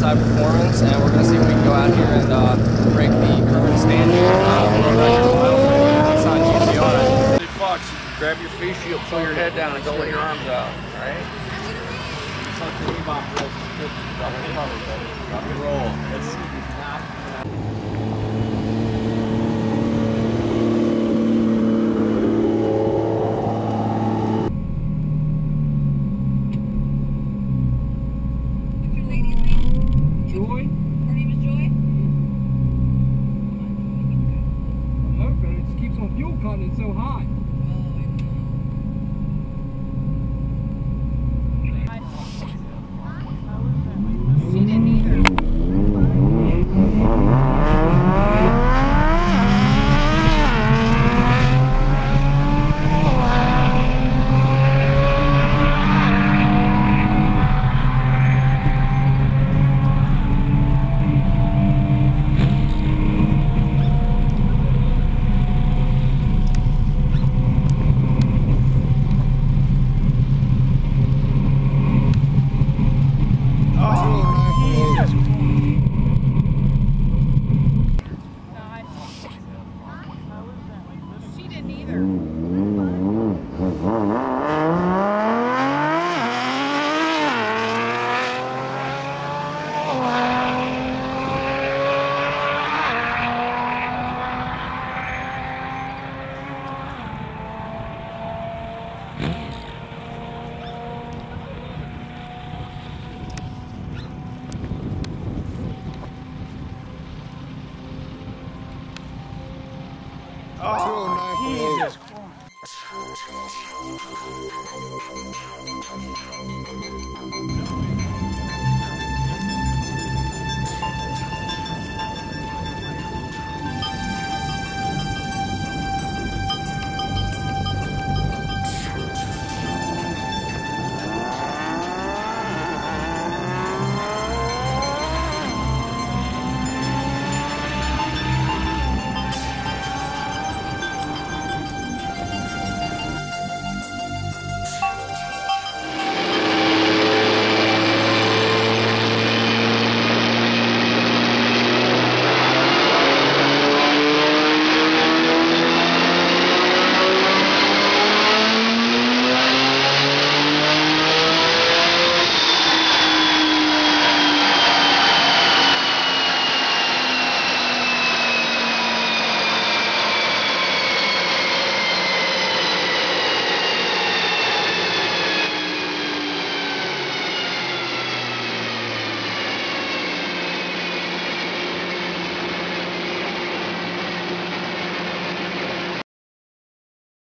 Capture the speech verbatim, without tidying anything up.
outside performance, and we're going to see if we can go out here and uh, break the current standard uh, world record mile for the Nissan G T R. Hey Fox, grab your face shield, pull your head down, and don't let your arms out. All right? Drop and roll. Let's see. Fuel content so high. She didn't either. She didn't either. Oh, Jesus Christ.